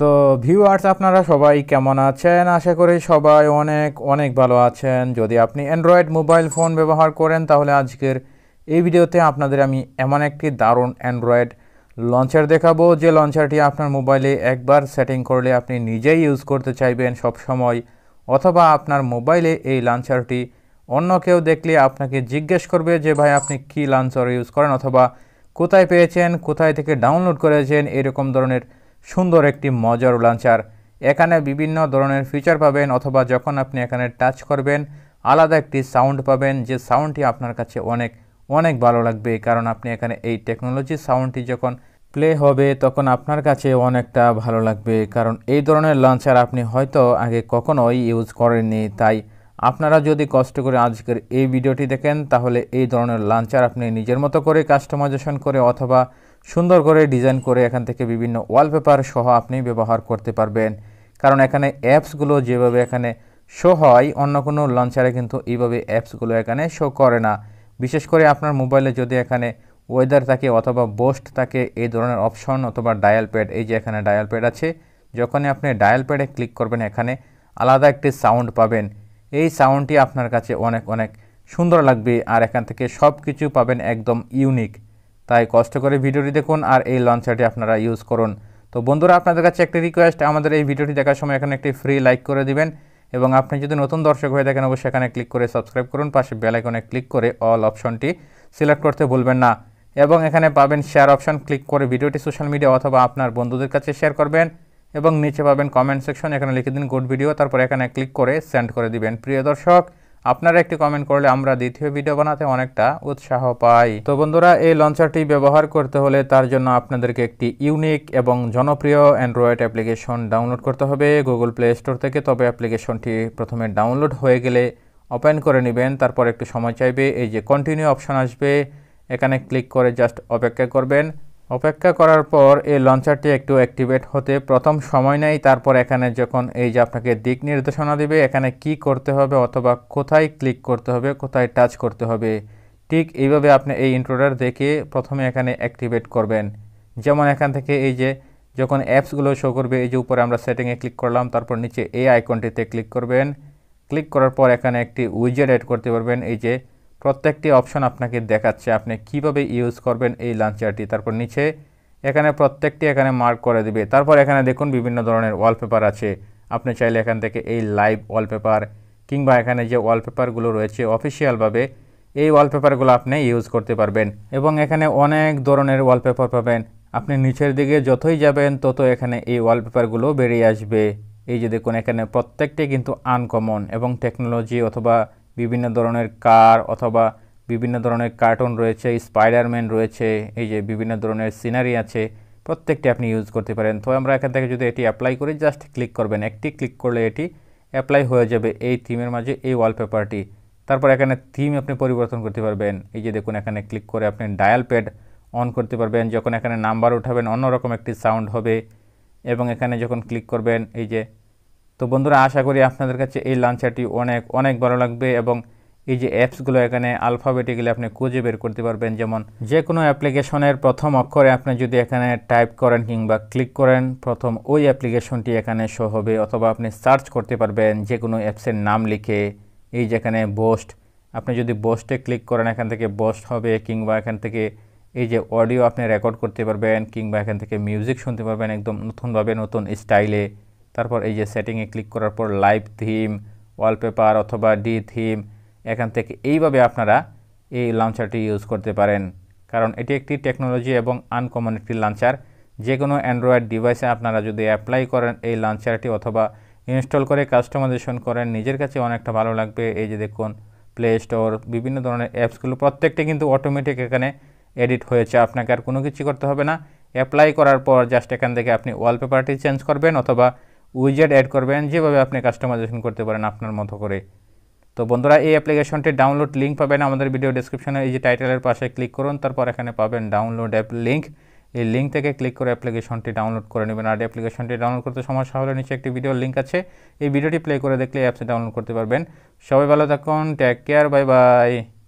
তো ভিউয়ার্স আপনারা সবাই কেমন আছেন? আশা করি সবাই অনেক অনেক ভালো আছেন। যদি আপনি অ্যান্ড্রয়েড মোবাইল ফোন ব্যবহার করেন তাহলে আজকের এই ভিডিওতে আপনাদের আমি এমন একটি দারুণ অ্যান্ড্রয়েড লঞ্চার দেখাবো, যে লঞ্চারটি আপনার মোবাইলে একবার সেটিং করলে আপনি নিজেই ইউজ করতে চাইবেন সব সময়, অথবা আপনার মোবাইলে এই লঞ্চারটি অন্য কেউ দেখলে আপনাকে জিজ্ঞেস করবে যে ভাই আপনি কি লঞ্চার ইউজ করেন, অথবা কোথায় পেয়েছেন, কোথায় থেকে ডাউনলোড করেছেন। এরকম ধরনের সুন্দর একটি মজার লঞ্চার। এখানে বিভিন্ন ধরনের ফিচার পাবেন, অথবা যখন আপনি এখানে টাচ করবেন আলাদা একটি সাউন্ড পাবেন, যে সাউন্ডটি আপনার কাছে অনেক অনেক ভালো লাগবে। কারণ আপনি এখানে এই টেকনোলজি সাউন্ডটি যখন প্লে হবে তখন আপনার কাছে অনেকটা ভালো লাগবে, কারণ এই ধরনের লঞ্চার আপনি হয়তো আগে কখনোই ইউজ করেননি। তাই আপনারা যদি কষ্ট করে আজকের এই ভিডিওটি দেখেন তাহলে এই ধরনের লঞ্চার আপনি নিজের মতো করে কাস্টমাইজেশন করে অথবা সুন্দর করে ডিজাইন করে এখান থেকে বিভিন্ন ওয়ালপেপার সহ আপনি ব্যবহার করতে পারবেন। কারণ এখানে অ্যাপসগুলো যেভাবে এখানে শো হয় অন্য কোনো লঞ্চারে কিন্তু এইভাবে অ্যাপসগুলো এখানে শো করে না। বিশেষ করে আপনার মোবাইলে যদি এখানে ওয়েদার থাকে অথবা বোস্ট থাকে, এই ধরনের অপশন অথবা ডায়াল প্যাড, এই যে এখানে ডায়াল প্যাড আছে, যখনই আপনি ডায়াল প্যাডে ক্লিক করবেন এখানে আলাদা একটি সাউন্ড পাবেন। এই সাউন্ডটি আপনার কাছে অনেক অনেক সুন্দর লাগবে, আর এখান থেকে সব কিছু পাবেন একদম ইউনিক। তাই কষ্ট করে ভিডিওটি দেখুন আর এই লঞ্চারটি আপনারা ইউজ করুন। তো বন্ধুরা, আপনাদের কাছে একটি রিকোয়েস্ট, আমাদের এই ভিডিওটি দেখার সময় এখানে একটি ফ্রি লাইক করে দিবেন, এবং আপনি যদি নতুন দর্শক হয়ে থাকেন অবশ্যই এখানে ক্লিক করে সাবস্ক্রাইব করুন। পাশে বেল আইকনে ক্লিক করে অল অপশনটি সিলেক্ট করতে ভুলবেন না, এবং এখানে পাবেন শেয়ার অপশন, ক্লিক করে ভিডিওটি সোশ্যাল মিডিয়া অথবা আপনার বন্ধুদের কাছে শেয়ার করবেন, এবং নিচে পাবেন কমেন্ট সেকশন, এখানে লিখে দিন গুড ভিডিও, তারপর এখানে ক্লিক করে সেন্ড করে দিবেন। প্রিয় দর্শক, আপনারা একটি কমেন্ট করলে আমরা দ্বিতীয় ভিডিও বানাতে অনেকটা উৎসাহ পাই। তো বন্ধুরা, এই লঞ্চারটি ব্যবহার করতে হলে তার জন্য আপনাদেরকে একটি ইউনিক এবং জনপ্রিয় অ্যান্ড্রয়েড অ্যাপ্লিকেশন ডাউনলোড করতে হবে গুগল প্লে স্টোর থেকে। তবে অ্যাপ্লিকেশনটি প্রথমে ডাউনলোড হয়ে গেলে ওপেন করে নেবেন, তারপর একটু সময় চাইবে, এই যে কন্টিনিউ অপশন আসবে, এখানে ক্লিক করে জাস্ট অপেক্ষা করবেন। অপেক্ষা করার পর এই লঞ্চারটি একটু অ্যাক্টিভেট হতে প্রথম সময় নেই। তারপর এখানে যখন এই যে আপনাকে দিক নির্দেশনা দেবে, এখানে কি করতে হবে অথবা কোথায় ক্লিক করতে হবে, কোথায় টাচ করতে হবে, ঠিক এইভাবে আপনি এই ইন্ট্রোডার দেখে প্রথমে এখানে অ্যাক্টিভেট করবেন। যেমন এখান থেকে এই যে যখন অ্যাপসগুলো শো করবে, এই যে উপরে আমরা সেটিংয়ে ক্লিক করলাম, তারপর নিচে এই আইকনটিতে ক্লিক করবেন। ক্লিক করার পর এখানে একটি উইজেট অ্যাড করতে পারবেন। এই যে প্রত্যেকটি অপশন আপনাকে দেখাচ্ছে আপনি কিভাবে ইউজ করবেন এই লঞ্চারটি। তারপর নিচে এখানে প্রত্যেকটি এখানে মার্ক করে দিবে। তারপর এখানে দেখুন বিভিন্ন ধরনের ওয়ালপেপার আছে। আপনি চাইলে এখান থেকে এই লাইভ ওয়ালপেপার কিংবা এখানে যে ওয়ালপেপারগুলো রয়েছে অফিসিয়ালভাবে, এই ওয়ালপেপারগুলো আপনি ইউজ করতে পারবেন, এবং এখানে অনেক ধরনের ওয়ালপেপার পাবেন। আপনি নিচের দিকে যতই যাবেন তত এখানে এই ওয়ালপেপারগুলো বেরিয়ে আসবে। এই যে দেখুন এখানে প্রত্যেকটি কিন্তু আনকমন, এবং টেকনোলজি অথবা বিভিন্ন ধরনের কার অথবা বিভিন্ন ধরনের কার্টুন রয়েছে, স্পাইডারম্যান রয়েছে, এই যে বিভিন্ন ধরনের সিনারি আছে, প্রত্যেকটি আপনি ইউজ করতে পারেন। তো আমরা এখান থেকে যদি এটি অ্যাপ্লাই করি, জাস্ট ক্লিক করবেন, একটি ক্লিক করলে এটি অ্যাপ্লাই হয়ে যাবে এই থিমের মাঝে এই ওয়ালপেপারটি। তারপর এখানে থিম আপনি পরিবর্তন করতে পারবেন। এই যে দেখুন এখানে ক্লিক করে আপনি ডায়াল প্যাড অন করতে পারবেন। যখন এখানে নাম্বার উঠাবেন অন্যরকম একটি সাউন্ড হবে, এবং এখানে যখন ক্লিক করবেন এই যে। তো বন্ধুরা, আশা করি আপনাদের কাছে এই লঞ্চারটি অনেক অনেক ভালো লাগবে, এবং এই যে অ্যাপসগুলো এখানে আলফাবেটিক্যালি আপনি খুঁজে বের করতে পারবেন। যেমন যে কোনো অ্যাপ্লিকেশনের প্রথম অক্ষরে আপনি যদি এখানে টাইপ করেন কিংবা ক্লিক করেন, প্রথম ওই অ্যাপ্লিকেশনটি এখানে শো হবে, অথবা আপনি সার্চ করতে পারবেন যে কোনো অ্যাপসের নাম লিখে। এই যেখানে বোস্ট, আপনি যদি বোস্টে ক্লিক করেন এখান থেকে বোস্ট হবে, কিংবা এখান থেকে এই যে অডিও আপনি রেকর্ড করতে পারবেন, কিংবা এখান থেকে মিউজিক শুনতে পারবেন একদম নতুনভাবে নতুন স্টাইলে। তারপর এই যে সেটিংয়ে ক্লিক করার পর লাইভ থিম, ওয়ালপেপার অথবা ডি থিম, এখান থেকে এইভাবে আপনারা এই লঞ্চারটি ইউজ করতে পারেন। কারণ এটি একটি টেকনোলজি এবং আনকমন একটি লঞ্চার। যে কোনো অ্যান্ড্রয়েড ডিভাইসে আপনারা যদি অ্যাপ্লাই করেন এই লঞ্চারটি অথবা ইনস্টল করে কাস্টমাইজেশন করেন, নিজের কাছে অনেকটা ভালো লাগবে। এই যে দেখুন প্লে স্টোর, বিভিন্ন ধরনের অ্যাপসগুলো প্রত্যেকটি কিন্তু অটোমেটিক এখানে এডিট হয়েছে, আপনাকে আর কোনো কিছু করতে হবে না। অ্যাপ্লাই করার পর জাস্ট এখান থেকে আপনি ওয়ালপেপারটি চেঞ্জ করবেন অথবা উইজেট অ্যাড করবেন, যেভাবে আপনি কাস্টমাইজেশন করতে পারেন আপনার মতো করে। তো বন্ধুরা, এই অ্যাপ্লিকেশনটির ডাউনলোড লিঙ্ক পাবেন আমাদের ভিডিও ডেসক্রিপশনে, এই যে টাইটেলের পাশে ক্লিক করুন, তারপর এখানে পাবেন ডাউনলোড অ্যাপ লিঙ্ক। এই লিঙ্ক থেকে ক্লিক করে অ্যাপ্লিকেশনটি ডাউনলোড করে নেবেন। আর অ্যাপ্লিকেশনটি ডাউনলোড করতে সমস্যা হলে নিচে একটি ভিডিওর লিঙ্ক আছে, এই ভিডিওটি প্লে করে দেখলে অ্যাপসে ডাউনলোড করতে পারবেন। সবাই ভালো থাকুন, টেক কেয়ার, বাই বাই।